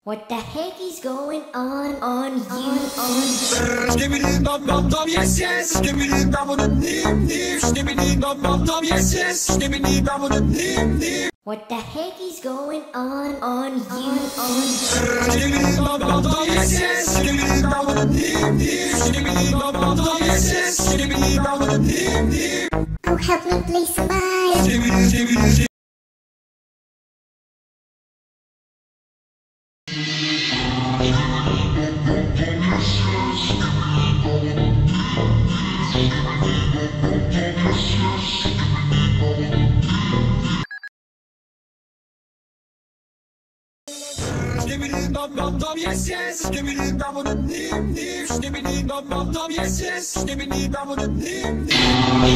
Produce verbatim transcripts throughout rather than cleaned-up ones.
What the heck is going on on you on? Skibidi dum dum dum yes yes. Skibidi dum dum dim dim. Skibidi dum dum dum yes yes. Skibidi dum dum dim dim. What the heck is going on on you on? Skibidi dum dum dum yes yes. Skibidi dum dum dim dim. Skibidi dum dum dum yes yes. Skibidi dum dum dim dim. Oh, help me please, somebody. Skibidi skibidi. Skibidi dum dum dum yes yes. Skibidi dum dum dim dim. Skibidi dum dum dum yes yes. Skibidi dum dum dim dim.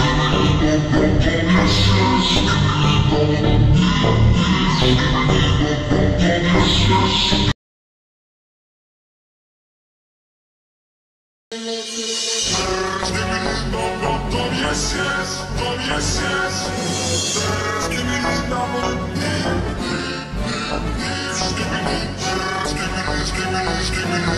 Yes, yes, yes, yes. Skibidi dum dum dim dim. Skibidi, skibidi, skibidi, skibidi.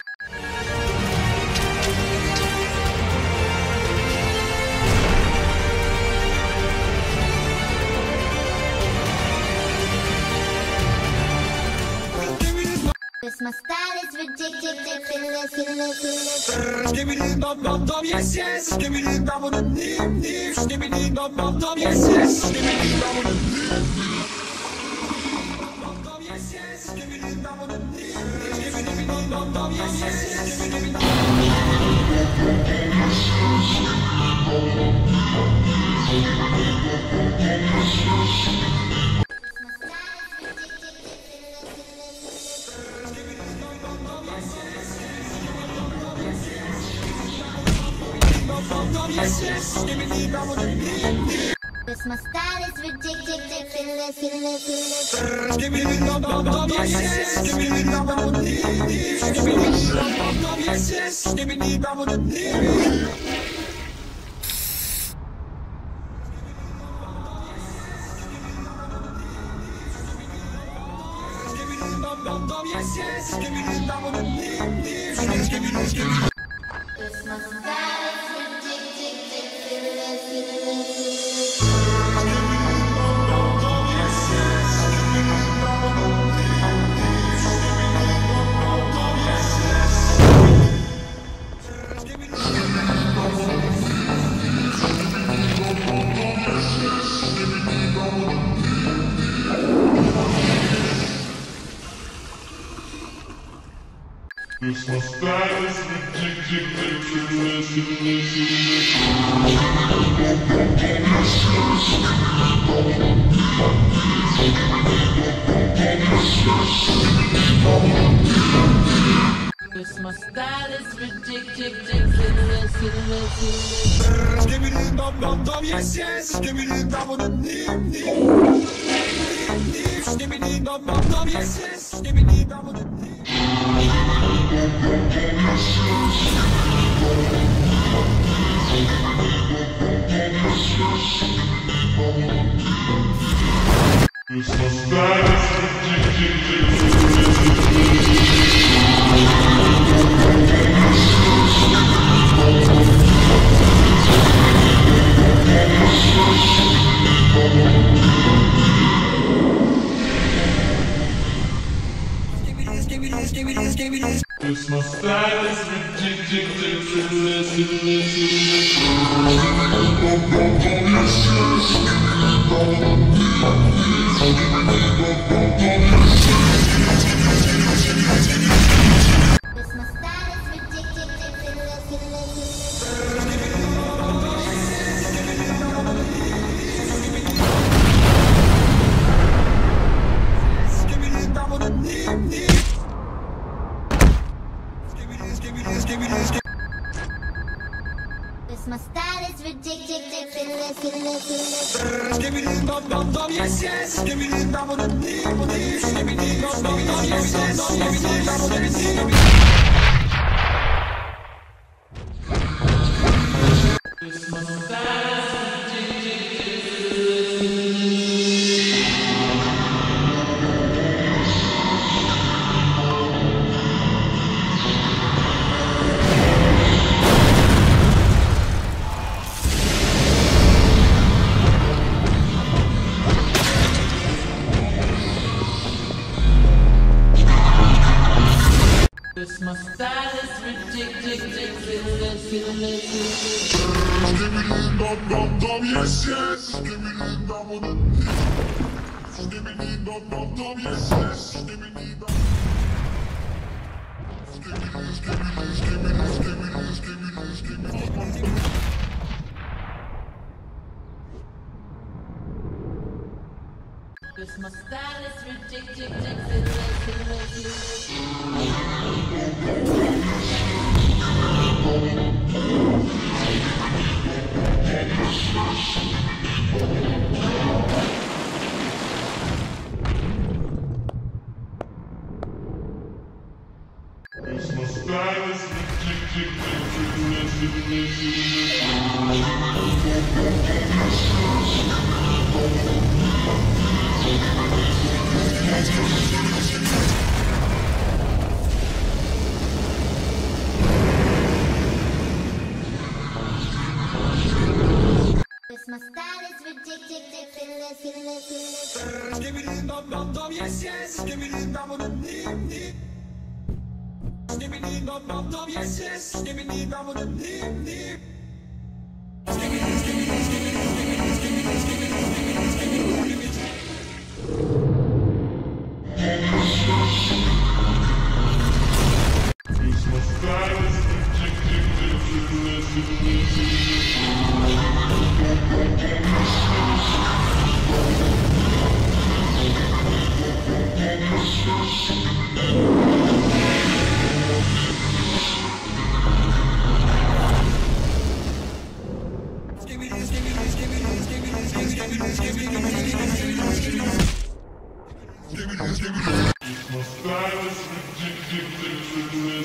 Cause my style is ridiculous, ridiculous. Skibidi dum dum dum yes yes. Skibidi dum dum dim dim. Skibidi dum dum dum yes yes. Skibidi dum dum dim dim. Dum dum yes yes. Skibidi dum dum dim dim. Skibidi dum dum yes yes. Skibidi dum yes yes. Skibidi dum dum dim dim. Cause my style is ridiculous, ridiculous. Skibidi dum dum dum yes yes. Skibidi dum dum dim dim. Skibidi dum dum dum yes yes. Skibidi dum dum dim dim. Skibidi dum dum dum yes yes. Skibidi dum dum dim dim. Skibidi skibidi. Cause my style is ridiculous, ridiculous. This my style is ridiculous, ridiculous. Cause my style is ridiculous, ridiculous. Skibidi dum dum dum yes yes. Skibidi dum dum dim dim. Skibidi dum dum dum yes yes. Skibidi dum dum dim. This my style is Skibidi skibidi skibidi. This my style is ridiculous, ridiculous. Cause my style is ridiculous, ridiculous. Skibidi dum dum dim dim. Skibidi skibidi skibidi skibidi. Cause my style is ridiculous, ridiculous. Skibidi dum dum dum yes yes. Skibidi dum dum dim dim. Skibidi dum dum dum yes yes. Skibidi dum dum dim dim. Cause my style is ridiculous. This my style is ridiculous. Give me the dum dum dum, yes yes. Give me the dum dum. Give me the dum dum dum, yes yes. Give me the dum. Give me this, give me this, give me this, give me this, give me this, give me this. This my style is ridiculous. This my style is ridiculous. This my style is ridiculous. Give me the dum dum dum, yes yes. Give me the dum dum dim dim. Give me the dum dum dum, yes yes. Give me the dum dum dim dim. Give me this, give me this, give me this, give me this, give me this, give me this, give me this, give me this, give me this. This my style is Give me this, give me this, give me this, give me this, give me this, give me this, give me this, give me this, give me this, give me this. Give me this, give me this. my style is ridiculous.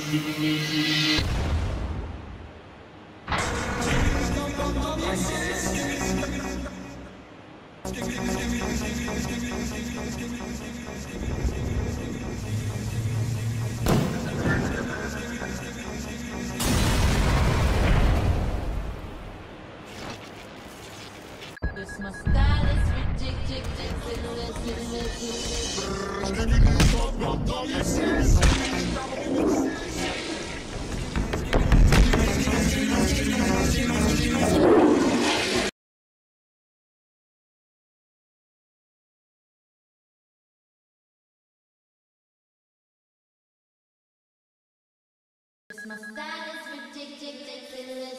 This my style is ridiculous. This my style is ridiculous.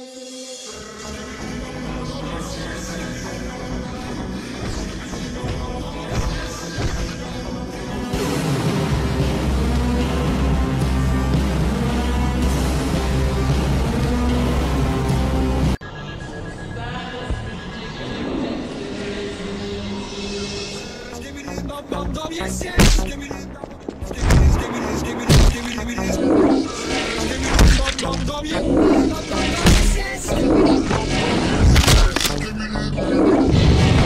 Give me this, dum dum dum, yes yes. Give me this, give me this, give me this, give me this, give me this, give me this. Give me this, dum dum dum, yes, dum dum dum, yes yes. Give me this, dum dum, yes, give me this.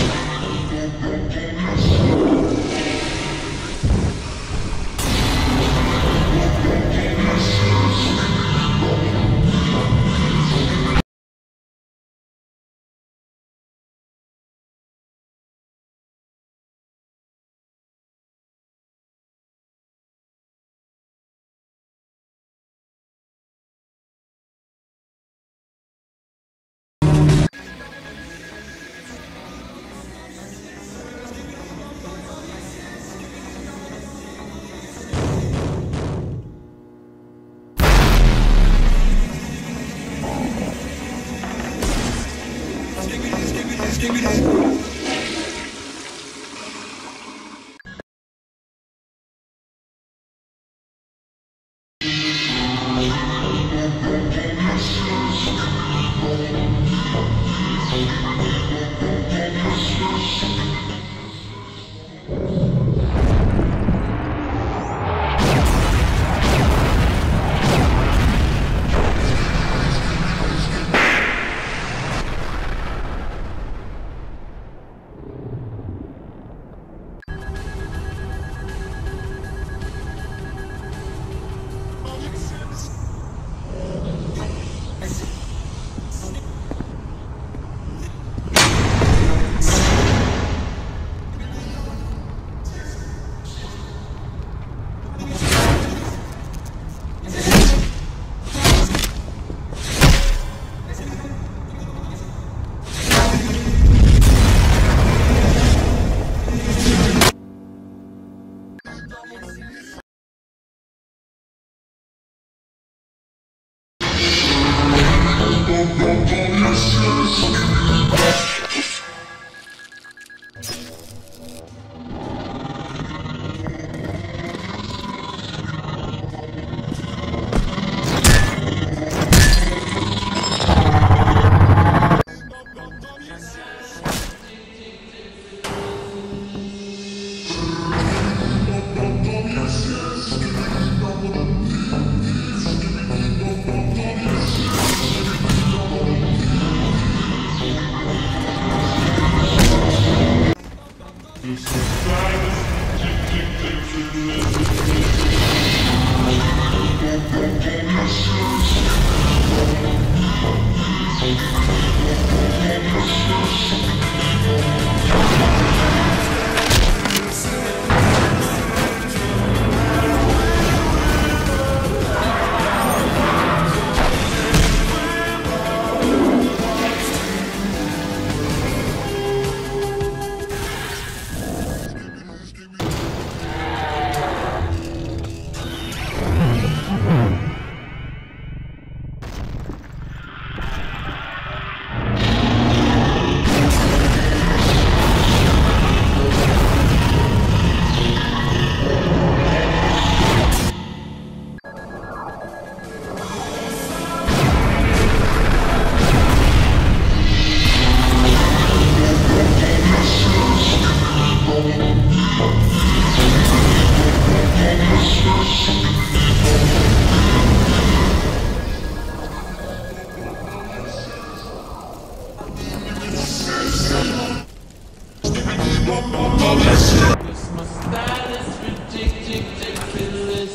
Give me this.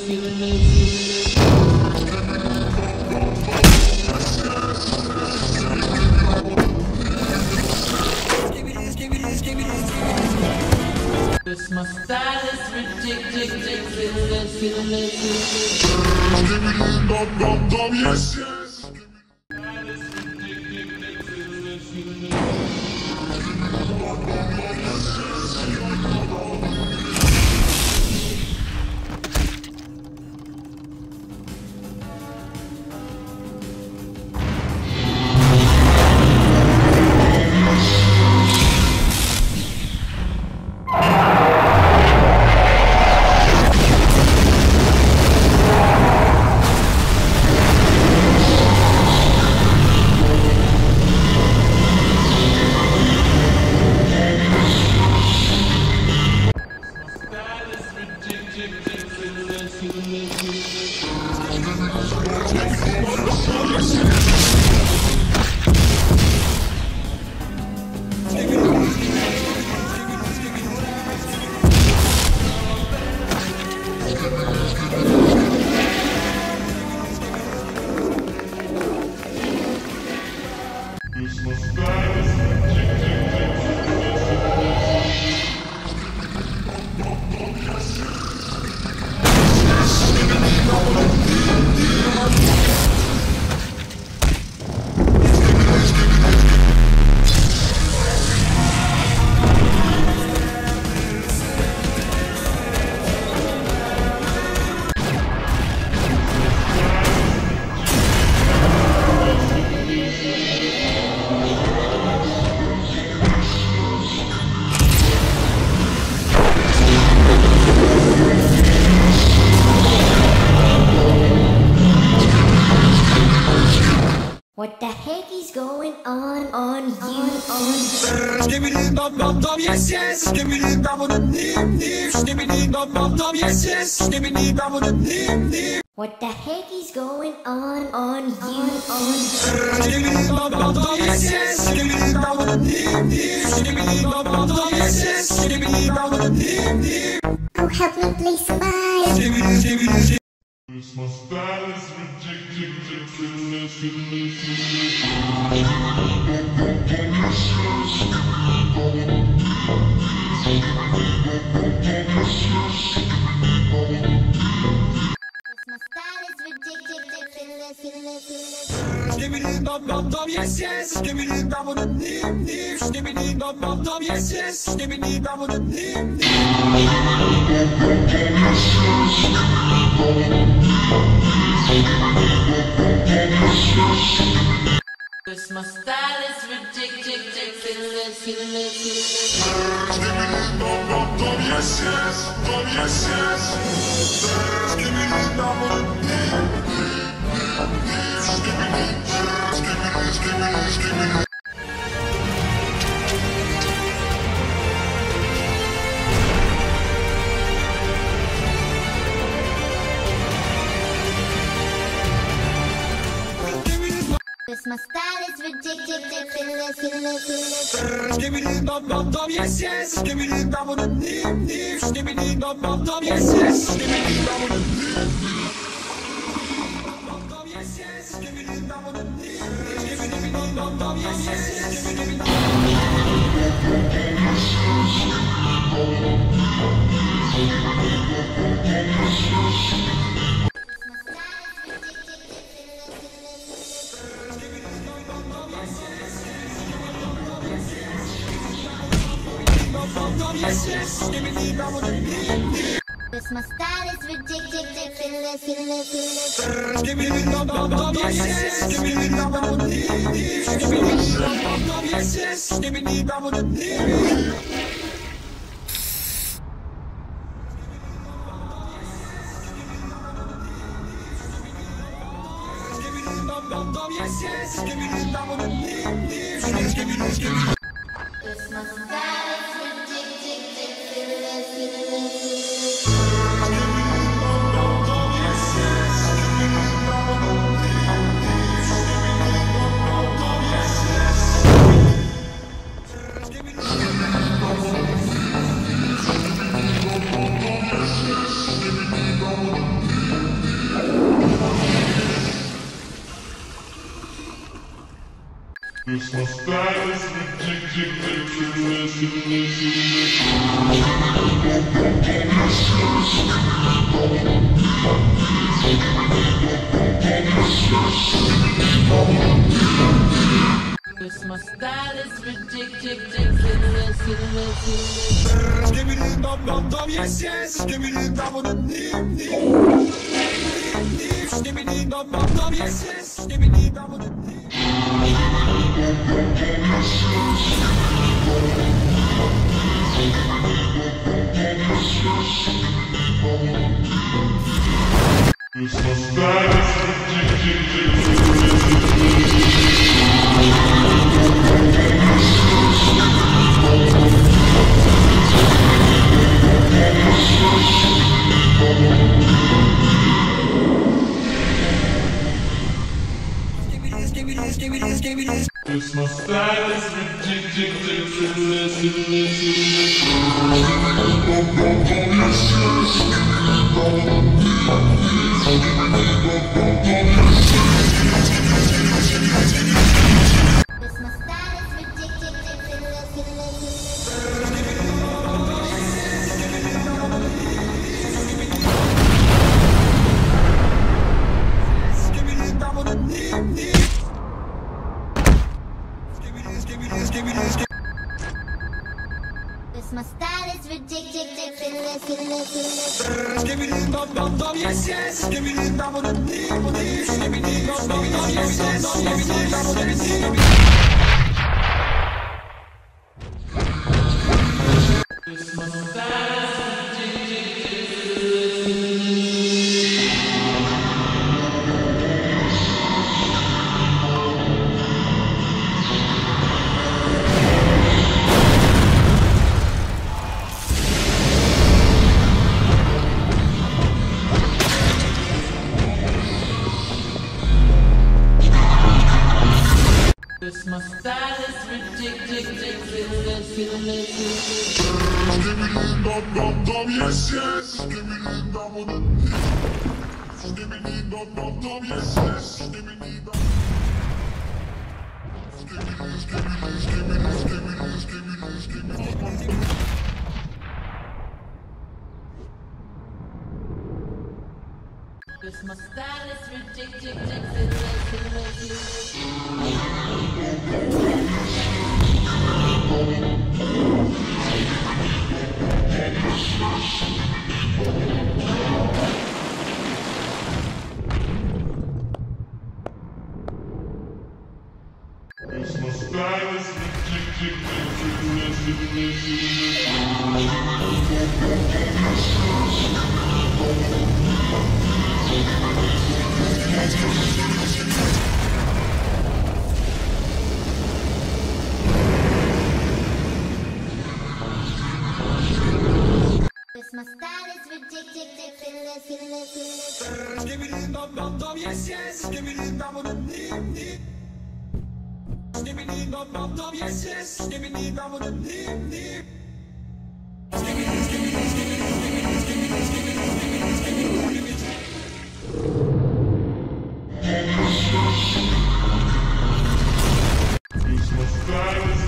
This my style is ridiculous. Dum dum dum, yes yes. This my style is What the heck is going on on you on Skibbity dum dum dum, yes yes. Skibbity dum dum dim dim. Skibbity dum dum dum, yes yes. Skibbity dum dum dim dim. What the heck is going on on you on Skibbity dum dum dum, yes yes. Skibbity dum dum dim dim. Skibbity dum dum dum, yes yes. Skibbity dum dum dim dim. Oh, help me please somebody. Skibbity skibbity skibbity. This my style is ridiculous. My style is ridiculous. Skibbity dum dum dum, yes yes. Skibbity dum dum dim dim. Skibbity dum dum dum, yes yes. Skibbity dum dum dim dim. This my style is ridiculous. Skibbity dum dum dum, yes yes. Dum yes yes. Skibbity dum dum dim dim. Skibbity skibbity skibbity skibbity. This my style is ridiculous. Skibbity dum dum dum, yes yes. Skibbity dum dum dim dim. Skibbity dum dum dum, yes yes. Skibbity dum dum dim dim. Dum dum yes yes. Skibbity dum dum dim dim. Skibbity dum dum dum, yes yes. Skibbity dum yes yes. Skibbity dum dum dim dim. This my style is ridiculous. Skibbity dum dum dum, yes yes. Skibbity dum dum dim dim. Skibbity dum dum dum, yes yes. Skibbity dum dum dim dim. Skibbity dum dum dum, yes yes. Skibbity dum dum dim dim. Skibbity skibbity. This my style is ridiculous. Skibbity dum dum dum, yes yes. Skibbity dum dum dim. Cause my style is ridiculous. Cause my style is ridiculous. Give me the dum dum dum, yes yes. Give me the dum dum dim dim. Give me the dum dum dum, yes yes. Give me the dum dum dim. Cause my style is ridiculous. Give me this, give me this, give me this. Cause my style is ridiculous. Cause my style is ridiculous. Give me the dum dum dim dim. Give me this, give me this, give me this. Cause my style is ridiculous. Give me the dum dum dum, yes yes. Give me the dum dum dim dim. Give me the dum dum dum, yes yes. Give me the dum dum dim. Cause my style Cause my style is ridiculous. Give me the dum dum dum, yes yes. Give me the dum dum dim. Give me the dum dum dum, yes yes. Give me the dum. Give me this, give me this, give me this, give me this, give me this, give me this. Cause my style is ridiculous. Cause my style is Cause my style is ridiculous. Give me the dum dum dum, yes yes. Give me the dum dum dim dim. Give me the dum dum dum, yes yes. Give me the dum dum dim dim. Give me this, give me this, give me this, give me this, give me this, give me this, give me this, give me this, give me this. Cause my style is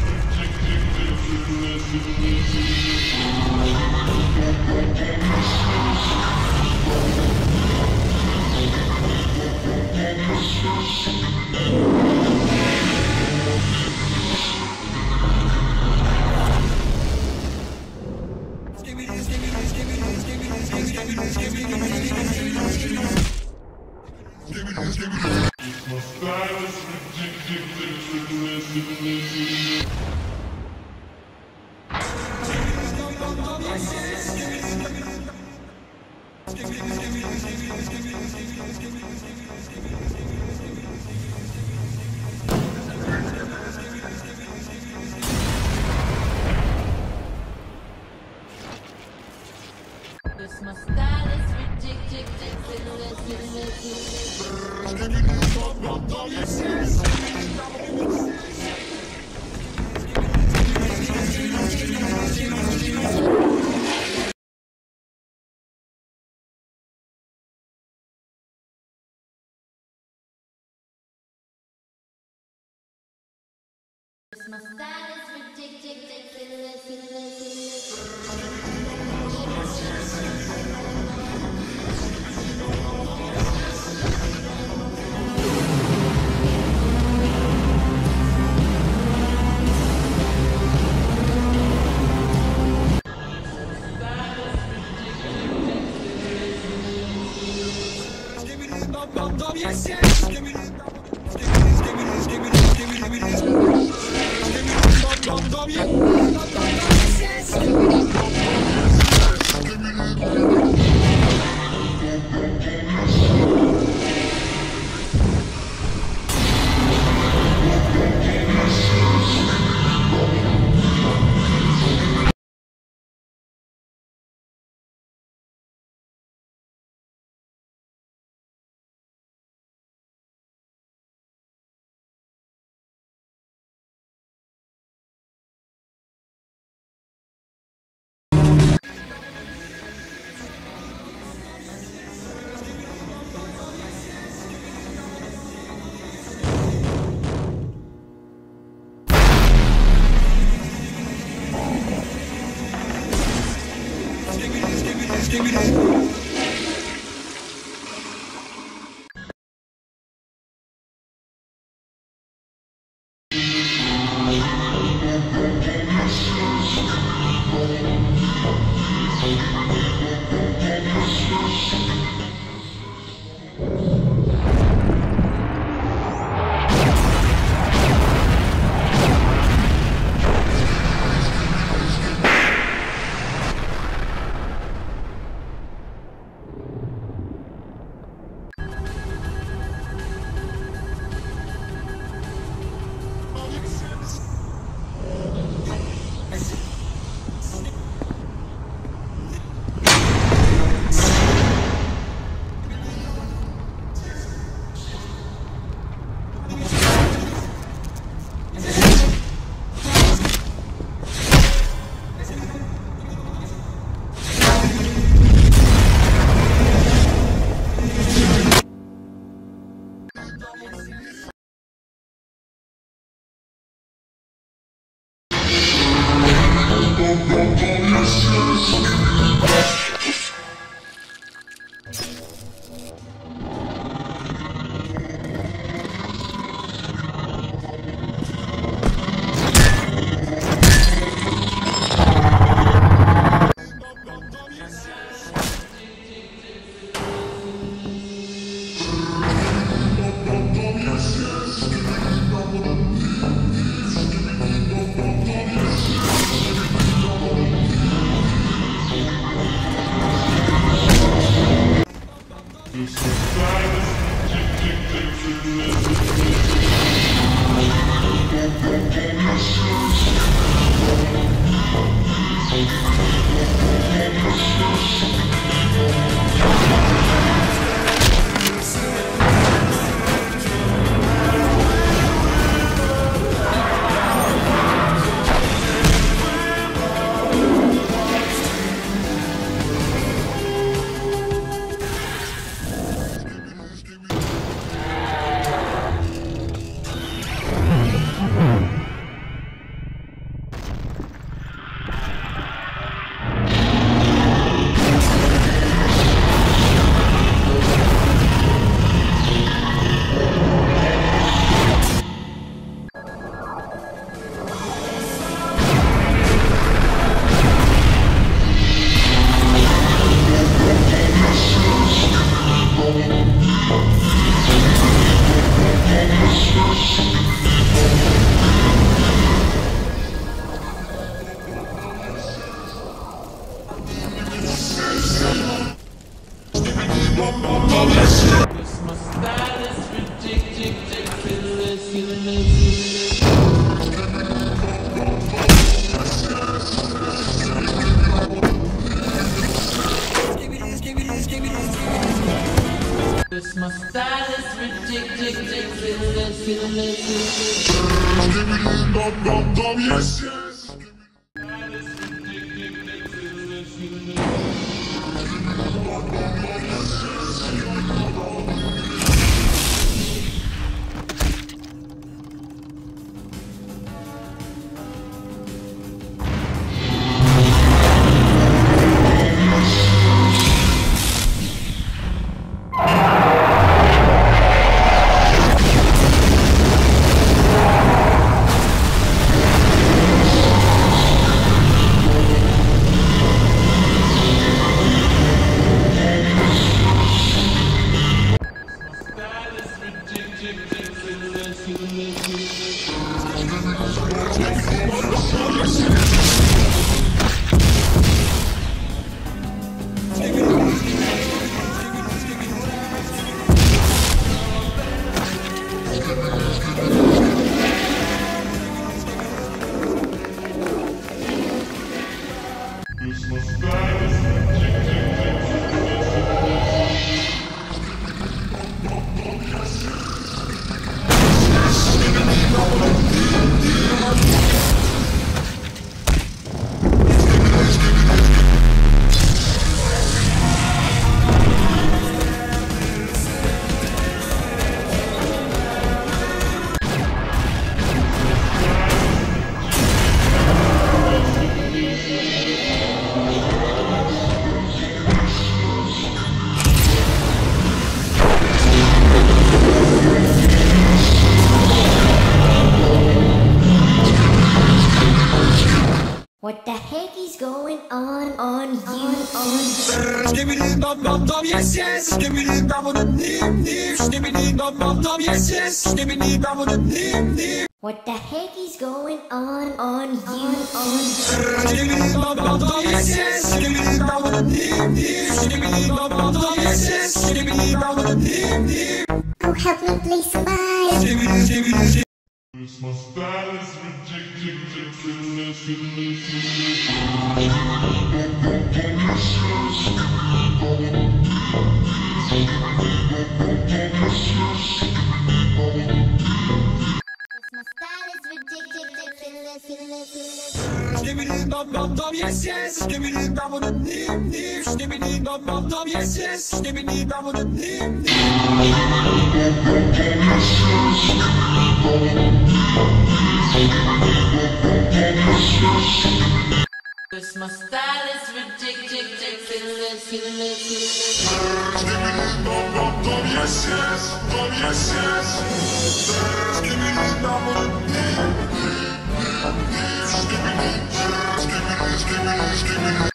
Give me this, give me this, give me this, give me this, give me this, give me this, give me this, give me this, give me this, give me this. Give me this, give me this. my style is ridiculous. Cause my style is ridiculous. Give me this, dum dum dum, yes yes. dum dum dum, yes yes. Skibbity skibbity skibbity skibbity skibbity skibbity dum dum dum, yes dum dum dum, yes yes. Skibbity dum dum, yes skibbity. My style is ridiculous. Dum dum dum, yes yes. is going on on you on Skibbity dum dum dum, yes yes. Skibbity dum dum dim dim. Skibbity dum dum dum, yes yes. Skibbity dum dum dim dim. What the heck is going on on you on Skibbity dum dum dum, yes yes. Skibbity dum dum dim dim. Skibbity dum dum dum, yes yes. Skibbity dum dum dim dim. Oh, help me please somebody. Skibbity skibbity skibbity. It's my style is ridiculous, ridiculous. My style is ridiculous. Skibbity dum dum dum, yes yes. Skibbity dum dum dim dim. Skibbity dum dum dum, yes yes. Skibbity dum dum dim dim. Cause my style is ridiculous. Skibbity dum dum dum, yes yes. Dum yes yes. Skibbity dum dum dim dim dim. Skibbity skibbity skibbity skibbity.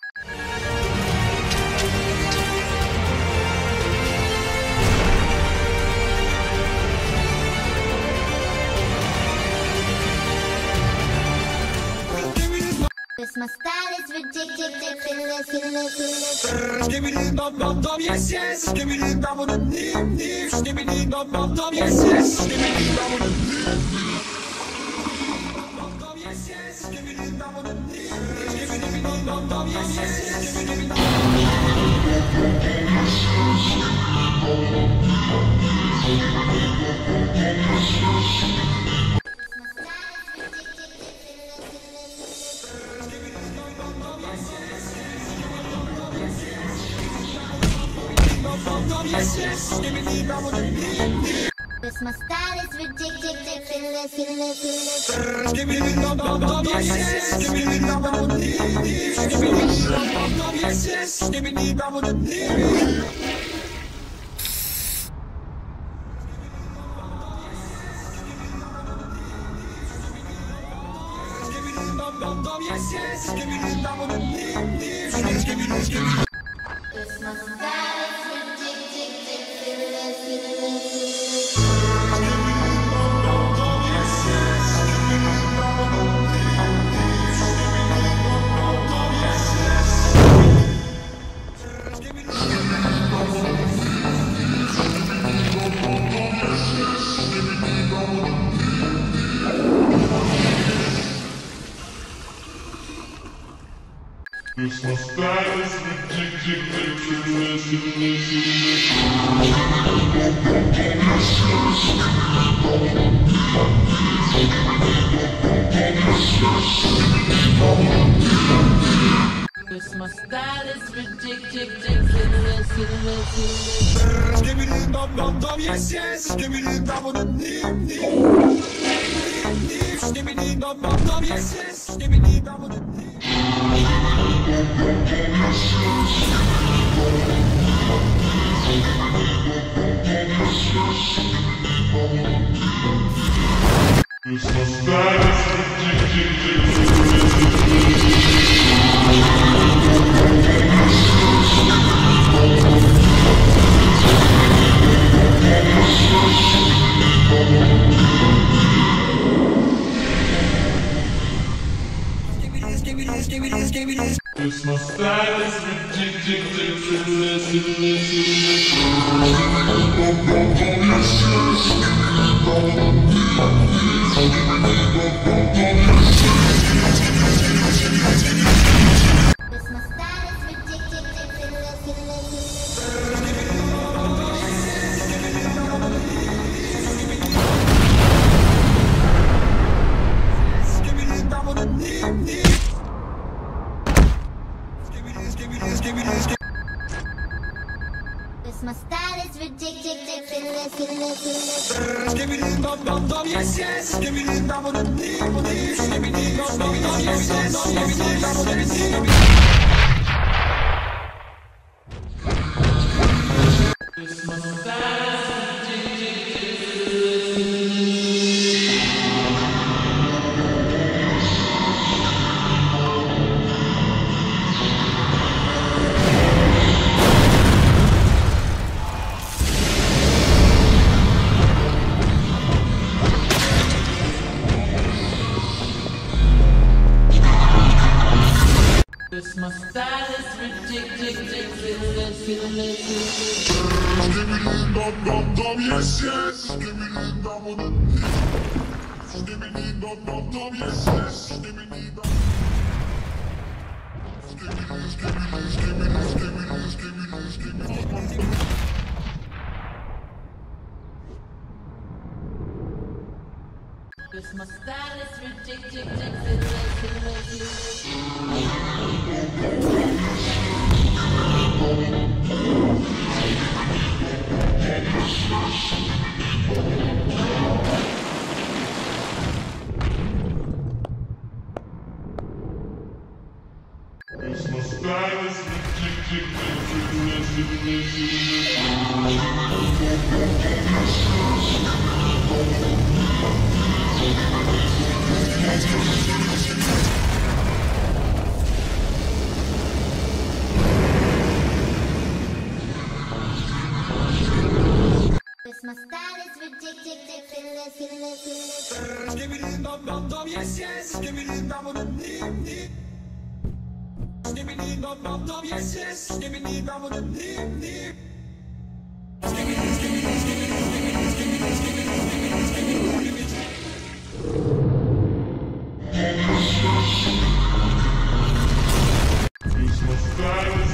Cause my style is ridiculous. Skibbity dum dum dum, yes yes. Skibbity dum dum dim dim. Skibbity dum dum dum, yes yes. Skibbity dum dum dim dim. Dum dum yes yes. Skibbity dum dum dim dim. Skibbity dum dum yes yes. Skibbity dum yes yes. Skibbity dum dum dim dim. Cause my style is ridiculous. Skibbity dum dum dum, yes yes. Skibbity dum dum dim dim. Skibbity dum dum dum, yes yes. Skibbity dum dum dim dim. Skibbity dum dum dum, yes yes. Skibbity dum dum dim dim. Skibbity skibbity. Cause my style is ridiculous. It's my style is ridiculous, ridiculous. Cause my style is ridiculous. Skibbity dum dum dum, yes yes. Skibbity dum dum dim dim. Skibbity dum dum dum, yes yes. Skibbity dum dum dim. It's my style is ridiculous. It's my style is Cause my style is ridiculous. Skibbity dum dum dim dim. Skibbity skibbity skibbity skibbity. Cause my style is ridiculous. Skibbity dum dum dum, yes yes. Skibbity dum dum dim dim. Skibbity dum dum dum, yes yes. Skibbity dum dum dim dim. Cause my style is dum dum dum, yes yes. Skibbity dum on the Skibbity dum dum dum, yes yes. Skibbity dum. Skibbity skibbity skibbity skibbity skibbity skibbity. Cause my style is Cause my style is Cause my style is ridiculous, ridiculous. Skibbity dum dum dum, yes yes. Skibbity dum on the nim nim. Skibbity dum dum dum, yes yes. Skibbity dum on the nim nim. Skibbity skibbity skibbity skibbity skibbity skibbity skibbity skibbity skibbity. Cause my style is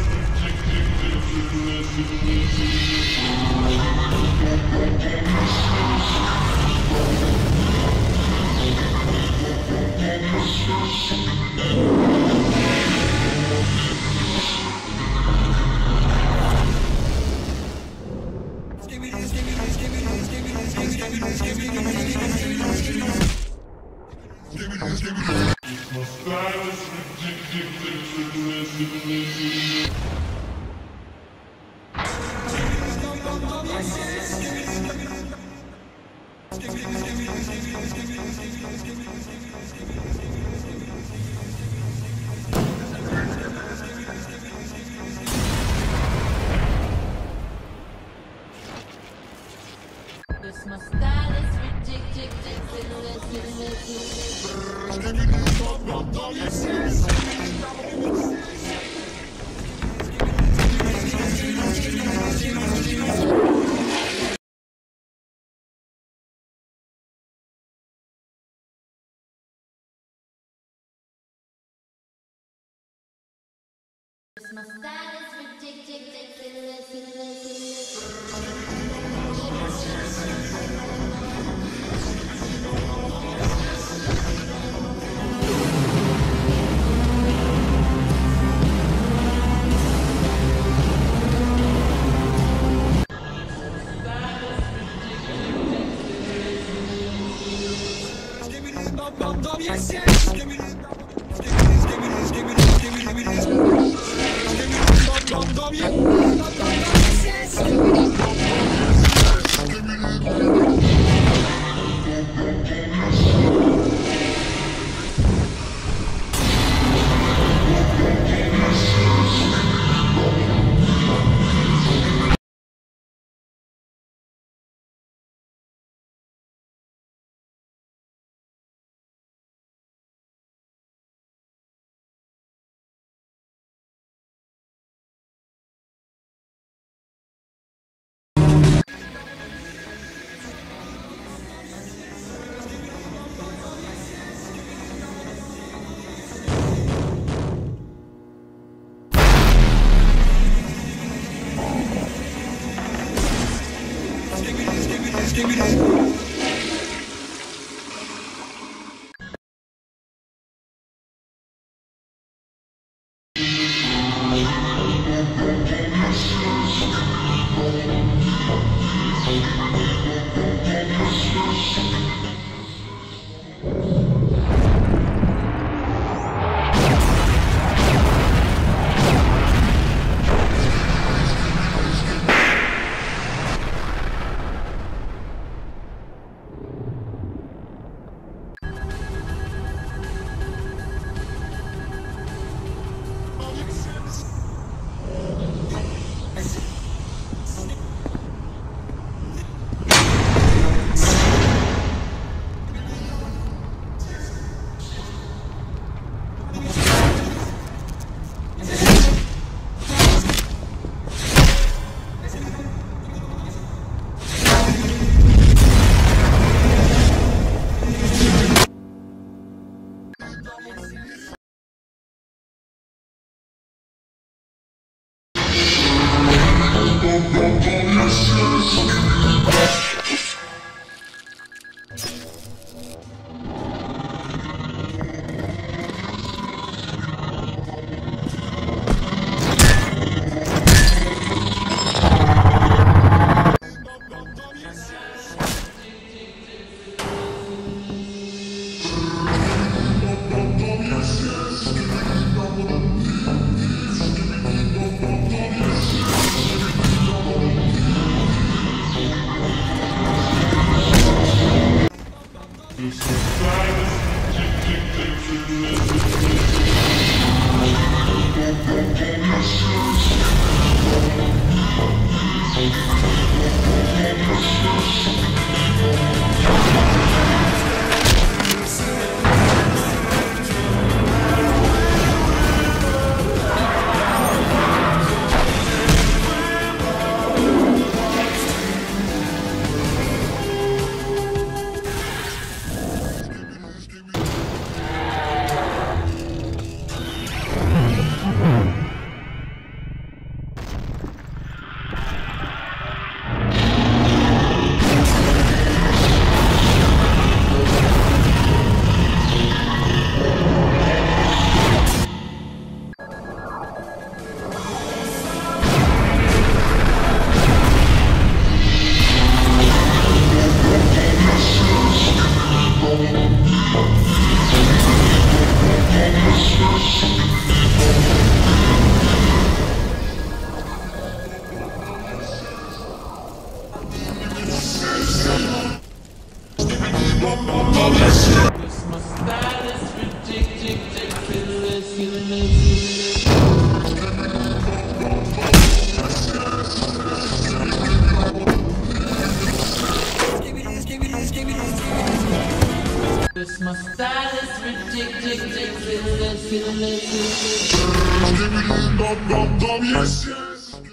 Cause my style is My style is ridiculous, ridiculous. Yes, yes. Give me the give me the give me the give me the give me the give me the dum dum yes. Yes, give me the give me the give me the This my style is ridiculous. Dum dum dum, yes, yes.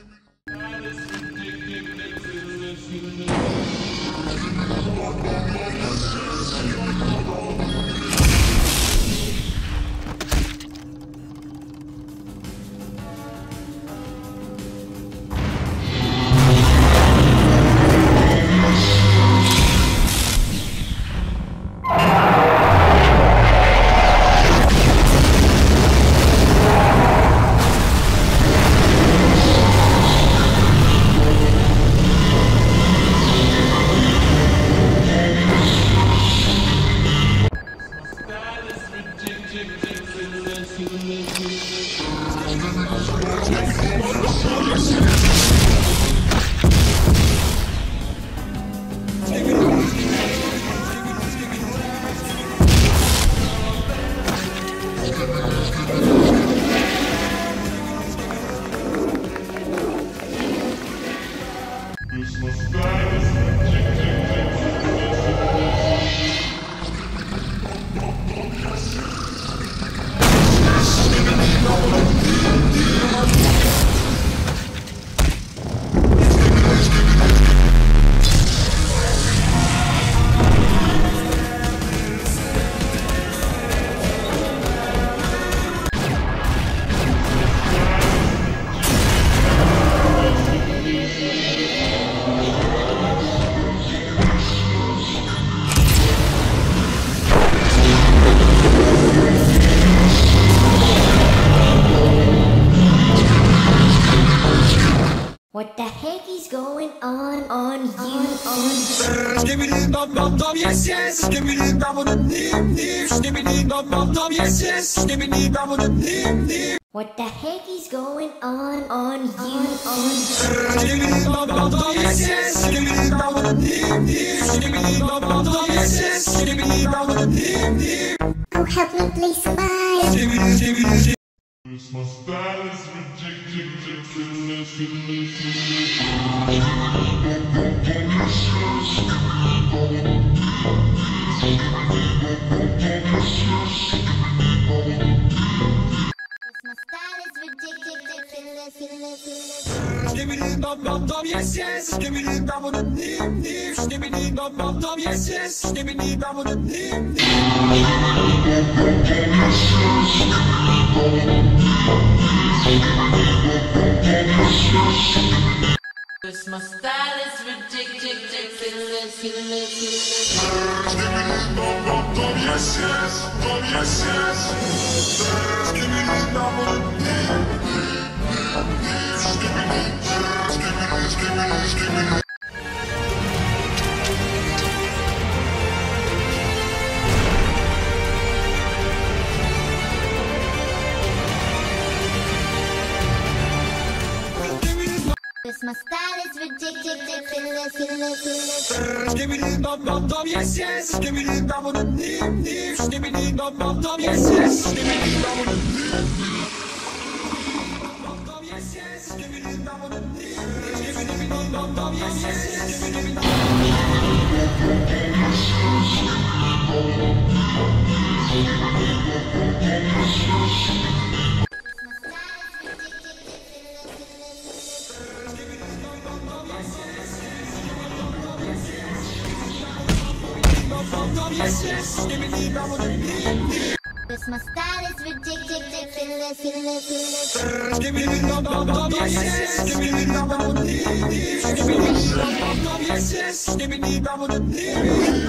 What the heck is going on on you? Skibbity dum dum dum, yes, yes. Skibbity dum dum dim dim. Skibbity dum dum dum, yes, yes. Skibbity dum dum dim dim. What the heck is going on on you? Skibbity dum dum dum, yes, yes. Skibbity dum dum dim dim. Skibbity dum dum dum, yes, yes. Skibbity dum dum dim dim. Oh, help me, please, somebody. Skibbity skibbity skibbity. This my style is ridiculous. My style is ridiculous. Skibbity dum dum dum, yes, yes. Skibbity dum dum dim dim. Skibbity dum dum dum, yes, yes. Skibbity dum dum dim dim. This my style is ridiculous. Skibbity dum dum dum, yes, yes. Dum, yes, yes. Skibbity dum dum dim dim. Skibbity, skibbity, skibbity, skibbity. This my my style is ridiculous, ridiculous. Give me the dum dum dum, yes yes. Give me the dum dum dim dim. Give me the dum dum dum, yes yes. Give me the dum dum dim dum, yes yes. Give me the dum dum dim dim. Give me the dum dum, yes yes. Give me the dum yes yes. Give me the dum dum dim dim. Cause my style is ridiculous, ridiculous. Give me the dum dum dum, yes yes. Give me the dum dum dim dim. Give me the dum dum dum, yes yes. Give me the dum dum dim dim.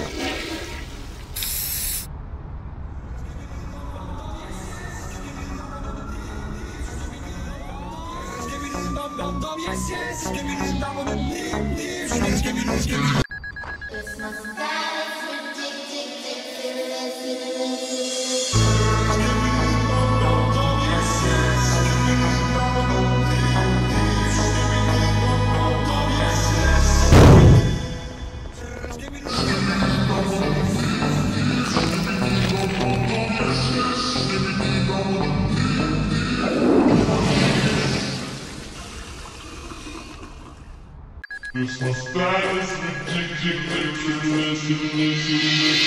Dum dum yes yes. Give me the dum dum dim dim. Give me this, give me this, give me this. Cause my style is ridiculous, ridiculous. This my style is ridiculous, ridiculous.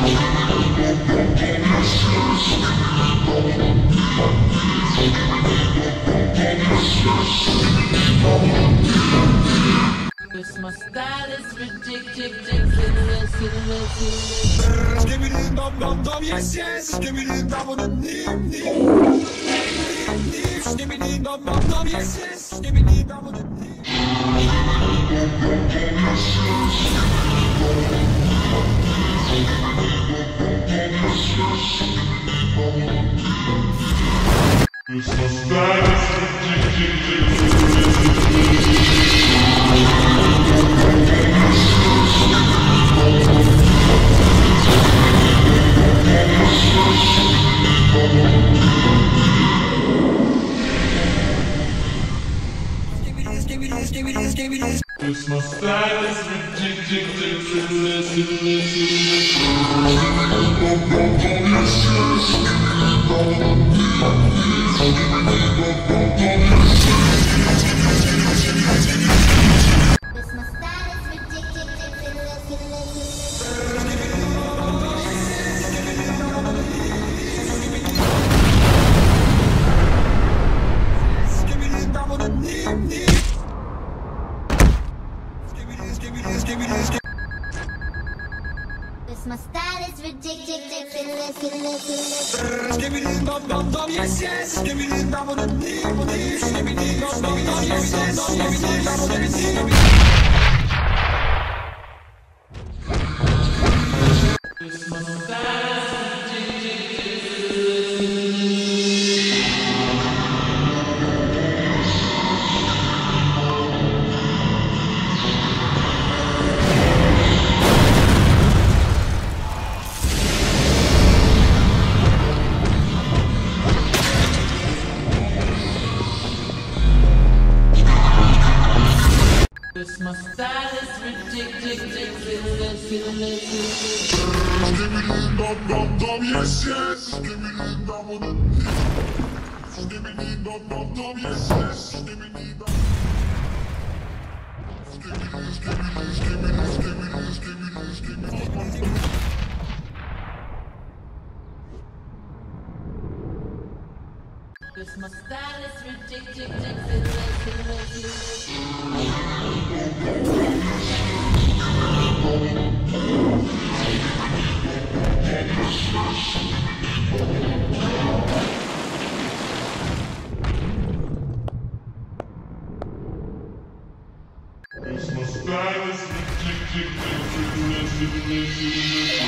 Cause my style is ridiculous, ridiculous. Give me the dum dum dum, yes yes. Give me the dum dum dim dim. Give me the dum dum dum, yes yes. Give me the dum dum dim. This my style is ridiculous. Give me this, give me this, give me this, give me this. This my style is ridiculous, ridiculous. Cause my style is ridiculous, ridiculous. Give me the dum dum dim dim. Give me this, give me this, give me this. Cause my style is ridiculous, ridiculous. Give me the dum dum dum, yes yes. Give me the dum dum dim dim. Give me the dum dum dum, yes yes. Give me the dum dum dim dim. This my style This my style is ridiculous, ridiculous. Give me the dum dum dum, yes yes. Give me the dum dum. Give me the dum dum dum, yes yes. Give me the dum. Give me this, give me this, give me this, give me this, give me this, give me this. Cause my style is ridiculous, ridiculous. This my style is ridiculous, ridiculous.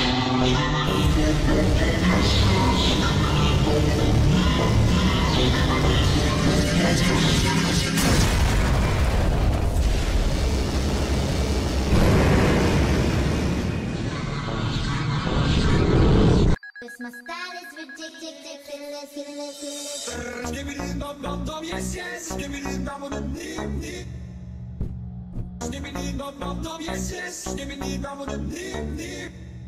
Cause my style is ridiculous, ridiculous. Give me the dum dum dum, yes yes. Give me the dum dum dim dim. skibbity dum dum dum, yes yes, skibbity dum dum dim dim.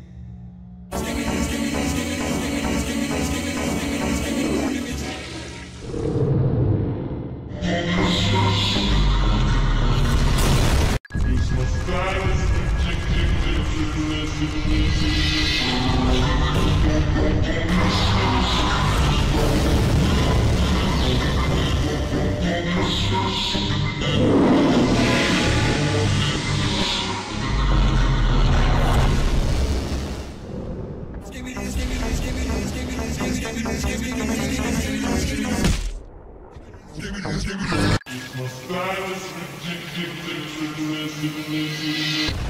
Christmas carols, tick tick tick tick tick Christmas carols, tick tick tick tick tick tick.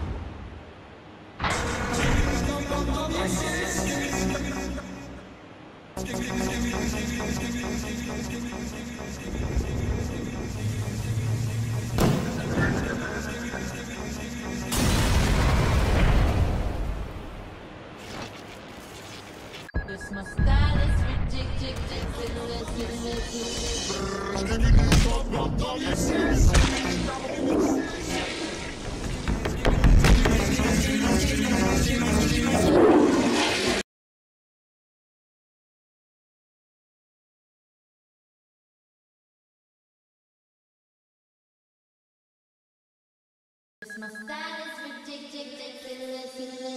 Christmas style is ridiculous, My style is ridiculous.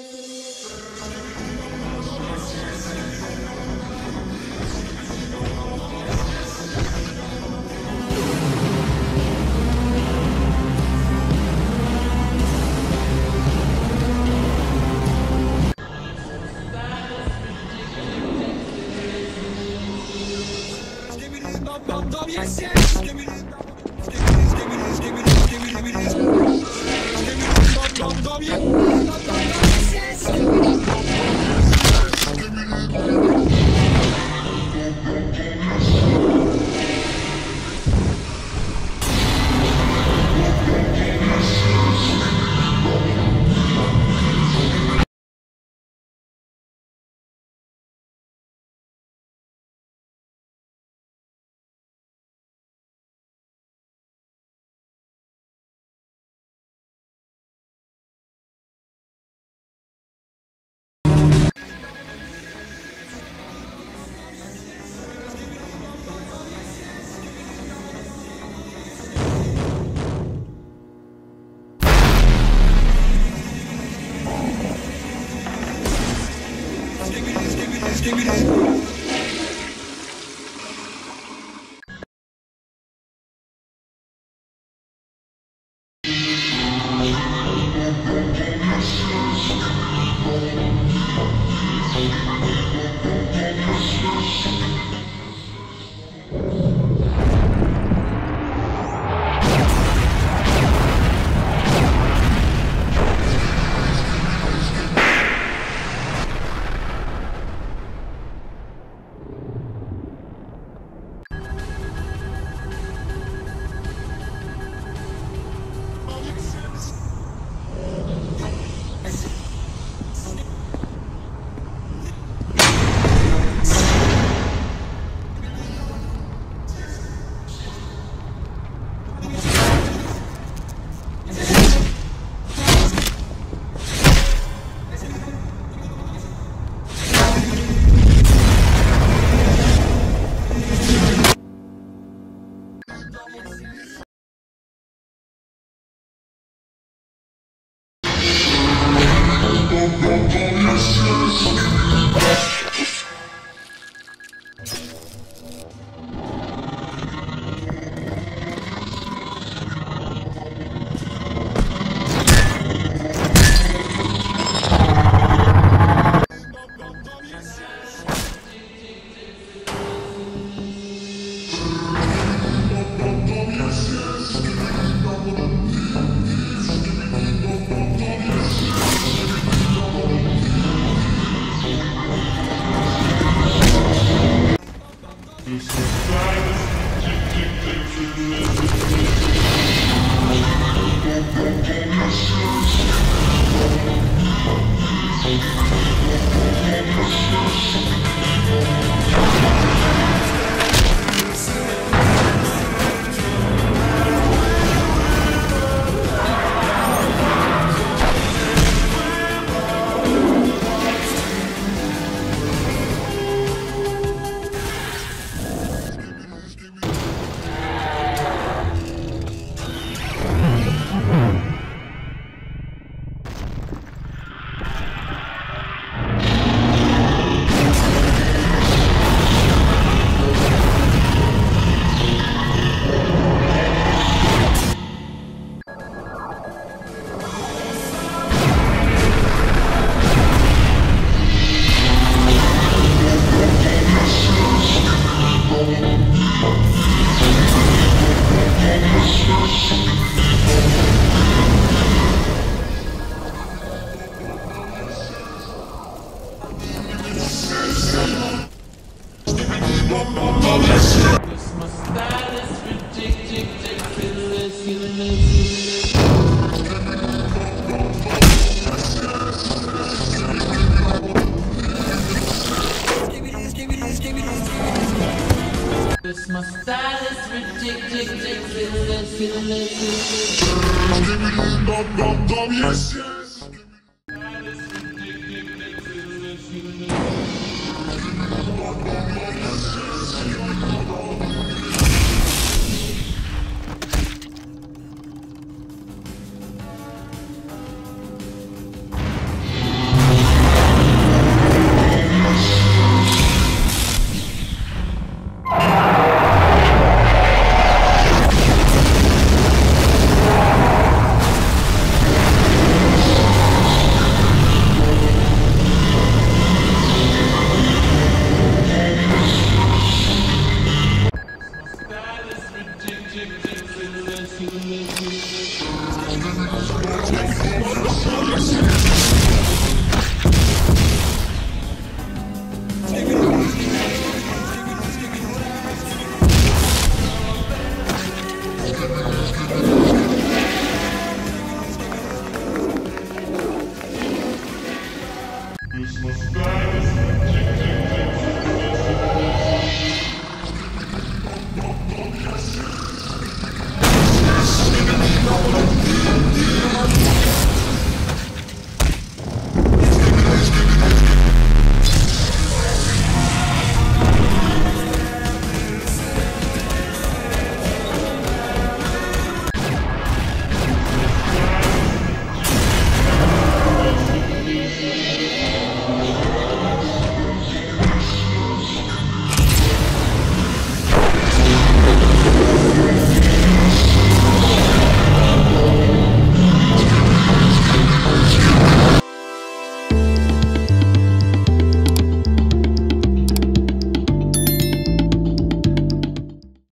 Yes, yes, skibbity skibbity skibbity skibbity skibbity skibbity dum dum yes, yes, Yes, yes. This must